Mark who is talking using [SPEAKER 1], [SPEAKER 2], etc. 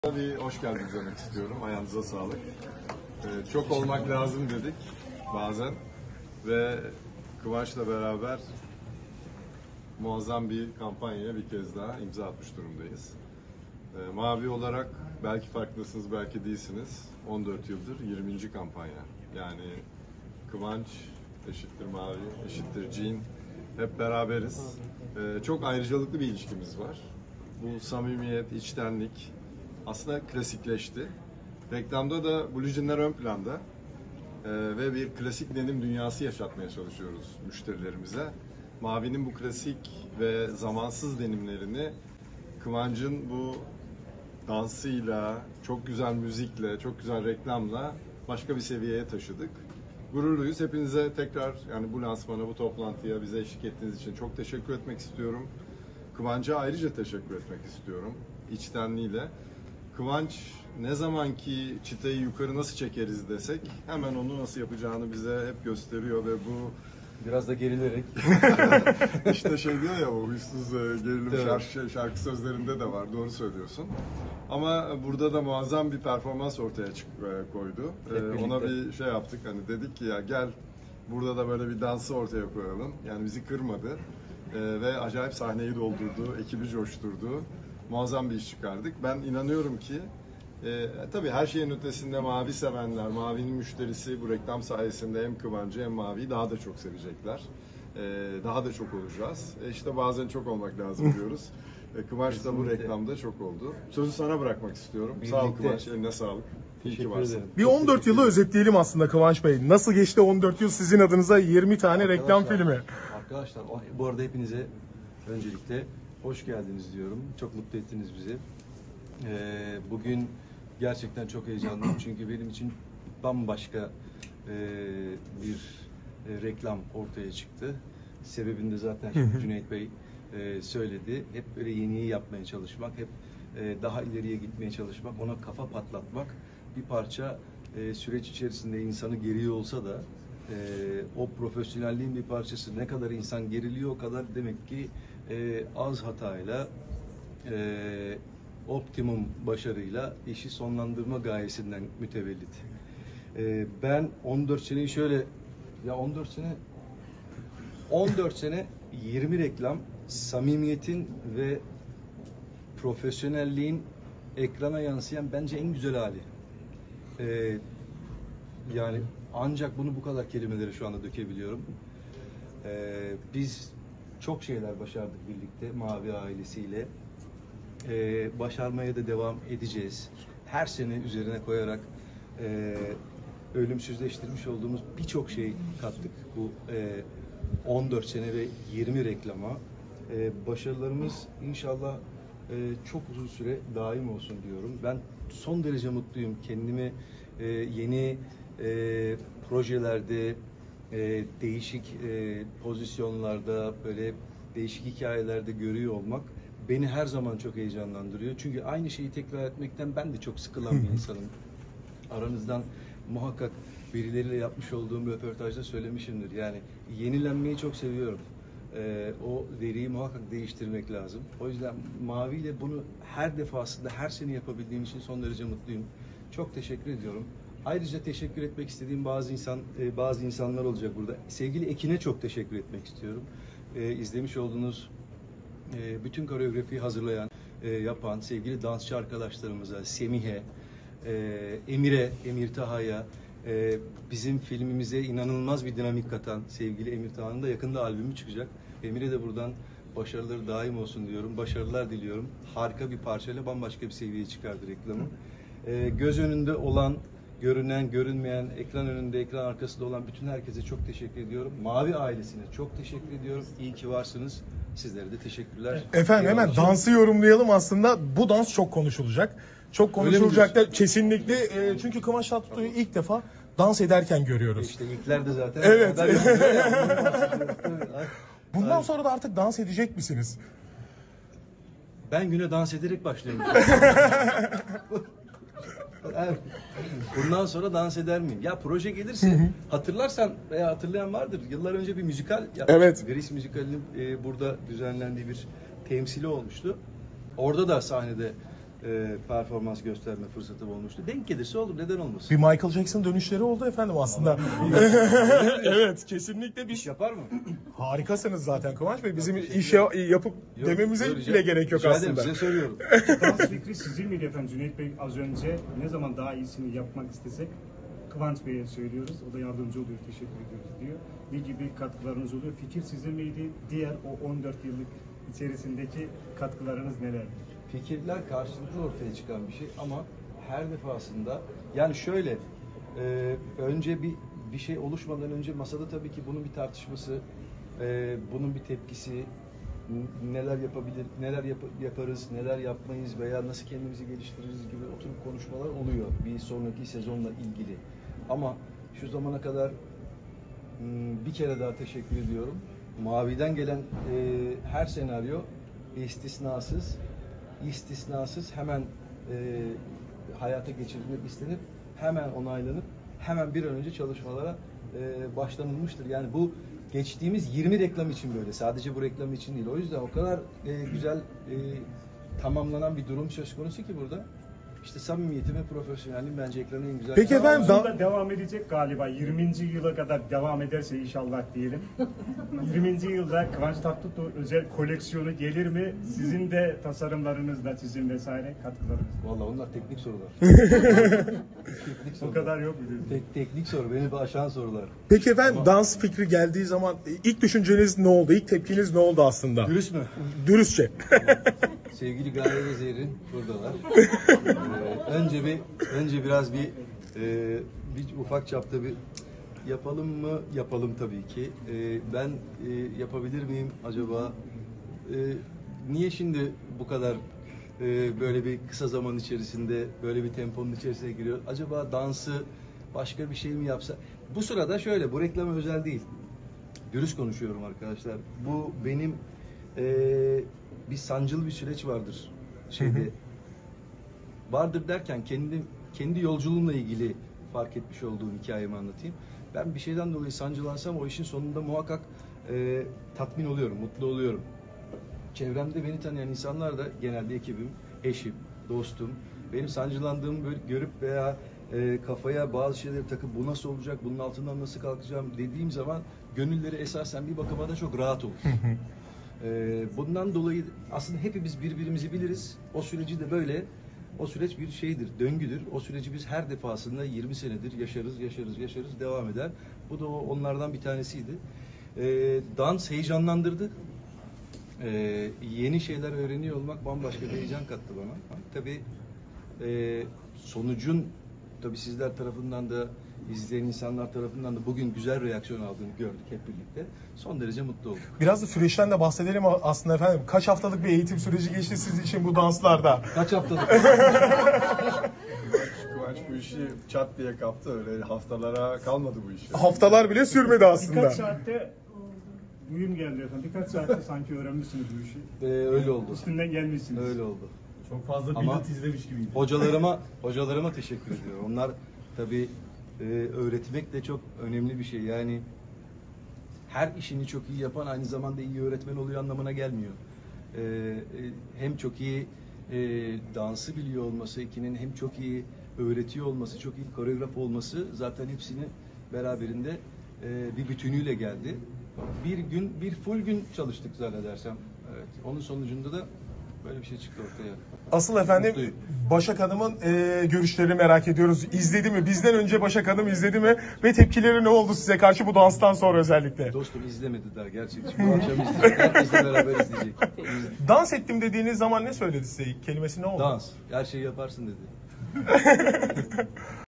[SPEAKER 1] Bir hoş geldiniz demek istiyorum. Ayağınıza sağlık. Çok olmak lazım dedik bazen ve Kıvanç'la beraber muazzam bir kampanyaya bir kez daha imza atmış durumdayız. Mavi olarak belki farklısınız, belki değilsiniz. 14 yıldır 20. kampanya. Yani Kıvanç eşittir Mavi, eşittir Cin. Hep beraberiz. Çok ayrıcalıklı bir ilişkimiz var. Bu samimiyet, içtenlik aslında klasikleşti. Reklamda da Blue Jean'ler ön planda ve bir klasik denim dünyası yaşatmaya çalışıyoruz müşterilerimize. Mavi'nin bu klasik ve zamansız denimlerini Kıvanç'ın bu dansıyla, çok güzel müzikle, çok güzel reklamla başka bir seviyeye taşıdık. Gururluyuz. Hepinize tekrar yani bu lansmana, bu toplantıya bize eşlik ettiğiniz için çok teşekkür etmek istiyorum. Kıvanç'a ayrıca teşekkür etmek istiyorum içtenliğiyle. Kıvanç ne zamanki çıtayı yukarı nasıl çekeriz desek hemen onu nasıl yapacağını bize hep gösteriyor ve bu
[SPEAKER 2] biraz da gerilerek
[SPEAKER 1] işte şey diyor ya o huysuz gerilim şarkı sözlerinde de var, doğru söylüyorsun. Ama burada da muazzam bir performans ortaya koydu. Ona bir şey yaptık, hani dedik ki ya gel burada da böyle bir dansı ortaya koyalım. Yani bizi kırmadı ve acayip sahneyi doldurdu, ekibi coşturdu. Muazzam bir iş çıkardık. Ben inanıyorum ki tabii her şeyin ötesinde Mavi sevenler, Mavi'nin müşterisi bu reklam sayesinde hem Kıvancı hem Mavi'yi daha da çok sevecekler. Daha da çok olacağız. İşte bazen çok olmak lazım diyoruz. Kıvanç da bu reklamda çok oldu. Sözü sana bırakmak istiyorum. Birlikte. Sağ ol Kıvanç, eline sağlık. İyi ki varsın.
[SPEAKER 3] Bir 14 yılı özetleyelim aslında Kıvanç Bey. Nasıl geçti 14 yıl sizin adınıza 20 tane reklam filmi?
[SPEAKER 2] Arkadaşlar bu arada hepinize öncelikle hoş geldiniz diyorum. Çok mutlu ettiniz bizi. Bugün gerçekten çok heyecanlıyım çünkü benim için bambaşka bir reklam ortaya çıktı. Sebebini de zaten şimdi Cüneyt Bey söyledi. Hep böyle yeniyi yapmaya çalışmak, hep daha ileriye gitmeye çalışmak, ona kafa patlatmak. Bir parça süreç içerisinde insanı geriyor olsa da o profesyonelliğin bir parçası. Ne kadar insan geriliyor o kadar demek ki az hatayla optimum başarıyla işi sonlandırma gayesinden mütevellit. Ben 14 seneyi şöyle 14 sene 20 reklam, samimiyetin ve profesyonelliğin ekrana yansıyan bence en güzel hali. Yani ancak bunu bu kadar kelimelere şu anda dökebiliyorum. Biz çok şeyler başardık birlikte Mavi ailesiyle. Başarmaya da devam edeceğiz. Her sene üzerine koyarak ölümsüzleştirmiş olduğumuz birçok şey kattık bu 14 sene ve 20 reklama. Başarılarımız inşallah çok uzun süre daim olsun diyorum. Ben son derece mutluyum. Kendimi yeni projelerde, değişik pozisyonlarda, böyle değişik hikayelerde görüyor olmak beni her zaman çok heyecanlandırıyor. Çünkü aynı şeyi tekrar etmekten ben de çok sıkılan bir insanım. Aranızdan muhakkak birileriyle yapmış olduğum röportajda söylemişimdir. Yani yenilenmeyi çok seviyorum. O veriyi muhakkak değiştirmek lazım. O yüzden Mavi ile bunu her defasında, her sene yapabildiğim için son derece mutluyum. Çok teşekkür ediyorum. Ayrıca teşekkür etmek istediğim bazı insanlar olacak burada. Sevgili Ekin'e çok teşekkür etmek istiyorum. İzlemiş olduğunuz bütün koreografiyi hazırlayan, yapan sevgili dansçı arkadaşlarımıza, Semih'e, Emir Taha'ya, bizim filmimize inanılmaz bir dinamik katan sevgili Emir Taha'nın da yakında albümü çıkacak. Emir'e de buradan başarıları daim olsun diyorum. Başarılar diliyorum. Harika bir parçayla bambaşka bir seviyeye çıkardı reklamı. Göz önünde olan, görünen, görünmeyen, ekran önünde, ekran arkasında olan bütün herkese çok teşekkür ediyorum. Mavi ailesine çok teşekkür ediyorum. İyi ki varsınız. Sizlere de teşekkürler.
[SPEAKER 3] Efendim hemen dansı yorumlayalım aslında. Bu dans çok konuşulacak. Çok konuşulacak da kesinlikle. Çünkü Kıvanç Tatlıtuğ'u ilk defa dans ederken görüyoruz.
[SPEAKER 2] İşte ilkler de zaten.
[SPEAKER 3] Evet. Bundan sonra da artık dans edecek misiniz?
[SPEAKER 2] Ben güne dans ederek başlıyorum. Bundan sonra dans eder miyim? Ya proje gelirse hatırlarsan veya hatırlayan vardır. Yıllar önce bir müzikal yapmıştık.
[SPEAKER 3] Evet.
[SPEAKER 2] Grease müzikalinin burada düzenlendiği bir temsili olmuştu. Orada da sahnede performans gösterme fırsatım olmuştu. Denk gelirse olur, neden olmasın?
[SPEAKER 3] Bir Michael Jackson dönüşleri oldu efendim aslında. Evet, kesinlikle bir
[SPEAKER 2] İş yapar mı?
[SPEAKER 3] harikasınız zaten Kıvanç Bey. Bizim iş yapıp dememize
[SPEAKER 2] Söyleyeceğim.
[SPEAKER 3] bile gerek yok
[SPEAKER 2] Rica ederim,
[SPEAKER 3] aslında.
[SPEAKER 2] size söylüyorum.
[SPEAKER 4] Dans fikri sizin miydi efendim? Cüneyt Bey az önce ne zaman daha iyisini yapmak istesek Kıvanç Bey'e söylüyoruz. O da yardımcı oluyor, teşekkür ediyoruz diyor. Ne gibi katkılarınız oluyor? Fikir sizin miydi? Diğer o 14 yıllık içerisindeki katkılarınız nelerdi?
[SPEAKER 2] Fikirler karşılıklı ortaya çıkan bir şey ama her defasında yani şöyle önce bir şey oluşmadan önce masada tabii ki bunun bir tartışması, bunun bir tepkisi, neler yapabilir, neler yaparız, neler yapmayız veya nasıl kendimizi geliştiririz gibi oturup konuşmalar oluyor bir sonraki sezonla ilgili. Ama şu zamana kadar bir kere daha teşekkür ediyorum. Mavi'den gelen her senaryo istisnasız hemen hayata geçirilmek istenip hemen onaylanıp hemen bir an önce çalışmalara başlanılmıştır. Yani bu geçtiğimiz 20 reklam için böyle. Sadece bu reklam için değil. O yüzden o kadar güzel tamamlanan bir durum söz konusu ki burada. İşte samimiyetim ve profesyonelliğim bence ekranın en güzel.
[SPEAKER 3] Peki efendim,
[SPEAKER 4] Daha da devam edecek galiba. 20. yıla kadar devam ederse inşallah diyelim. 20. yılda Kıvanç Tatlıtuğ özel koleksiyonu gelir mi? Sizin de tasarımlarınızla çizim vesaire katkılarınız.
[SPEAKER 2] Vallahi onlar teknik sorular. Teknik
[SPEAKER 4] O
[SPEAKER 2] sorular.
[SPEAKER 4] kadar yok mu diyorsun?
[SPEAKER 2] Teknik soru, beni aşan sorular.
[SPEAKER 3] Peki efendim, dans fikri geldiği zaman ilk düşünceniz ne oldu? İlk tepkiniz ne oldu aslında?
[SPEAKER 2] Dürüst mü?
[SPEAKER 3] Dürüstçe.
[SPEAKER 2] Sevgili Gaye ve Zehrin buradalar. Önce biraz bir ufak çapta bir yapalım mı? Yapalım tabii ki. Ben yapabilir miyim acaba? Niye şimdi bu kadar böyle bir kısa zaman içerisinde böyle bir temponun içerisine giriyor? Acaba dansı başka bir şey mi yapsa? Bu sırada şöyle, bu reklama özel değil. Dürüst konuşuyorum arkadaşlar. Bu benim bir sancılı bir süreç vardır şeyde. Vardır derken kendi yolculuğumla ilgili fark etmiş olduğum hikayemi anlatayım. Ben bir şeyden dolayı sancılansam o işin sonunda muhakkak tatmin oluyorum, mutlu oluyorum. Çevremde beni tanıyan insanlar da genelde ekibim, eşim, dostum. Benim sancılandığımı böyle görüp veya kafaya bazı şeyleri takıp bu nasıl olacak, bunun altından nasıl kalkacağım dediğim zaman gönülleri esasen bir bakıma da çok rahat olur. Bundan dolayı aslında hepimiz birbirimizi biliriz. O süreci de böyle, o süreç bir şeydir, döngüdür. O süreci biz her defasında 20 senedir yaşarız, devam eder. Bu da onlardan bir tanesiydi. Dans heyecanlandırdı. Yeni şeyler öğreniyor olmak bambaşka bir heyecan kattı bana. Tabii sonucun tabii sizler tarafından da izleyen insanlar tarafından da bugün güzel reaksiyon aldığını gördük hep birlikte. Son derece mutlu olduk.
[SPEAKER 3] Biraz da süreçten de bahsedelim aslında efendim. Kaç haftalık bir eğitim süreci geçti siz için bu danslarda?
[SPEAKER 2] Kaç haftalık?
[SPEAKER 1] Kıvanç bu işi çat diye kaptı, öyle haftalara kalmadı bu iş.
[SPEAKER 3] Haftalar bile sürmedi aslında.
[SPEAKER 4] Birkaç saatte duyum geldi efendim. Birkaç saatte sanki öğrenmişsiniz bu işi.
[SPEAKER 2] Öyle oldu.
[SPEAKER 4] Üstünden gelmişsiniz.
[SPEAKER 2] Öyle oldu.
[SPEAKER 5] Çok fazla
[SPEAKER 2] Ama
[SPEAKER 5] pilot izlemiş gibiydi.
[SPEAKER 2] Hocalarıma teşekkür ediyorum. Onlar tabii öğretmek de çok önemli bir şey. Yani her işini çok iyi yapan aynı zamanda iyi öğretmen oluyor anlamına gelmiyor. Hem çok iyi dansı biliyor olması, ikinin hem çok iyi öğretiyor olması, çok iyi koreograf olması zaten hepsini beraberinde bir bütünüyle geldi. Bir full gün çalıştık zannedersem. Evet. Onun sonucunda da böyle bir şey çıktı ortaya.
[SPEAKER 3] Asıl efendim
[SPEAKER 2] Mutluyum.
[SPEAKER 3] Başak Hanım'ın görüşlerini merak ediyoruz. İzledi mi? Bizden önce Başak Hanım izledi mi? Ve tepkileri ne oldu size karşı bu danstan sonra özellikle?
[SPEAKER 2] Dostum izlemedi daha gerçekten. Bu akşam izleyecek. Herkesle beraber izleyecek.
[SPEAKER 3] Dans ettim dediğiniz zaman ne söyledi size? İlk kelimesi ne oldu?
[SPEAKER 2] Dans. Her şeyi yaparsın dedi.